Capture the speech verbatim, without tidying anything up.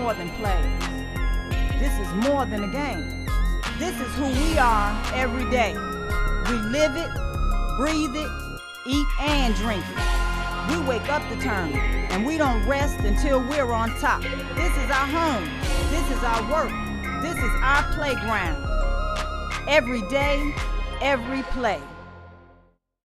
more than plays. This is more than a game. This is who we are every day. We live it, breathe it, eat and drink it. We wake up determined, and we don't rest until we're on top. This is our home. This is our work. This is our playground. Every day, every play.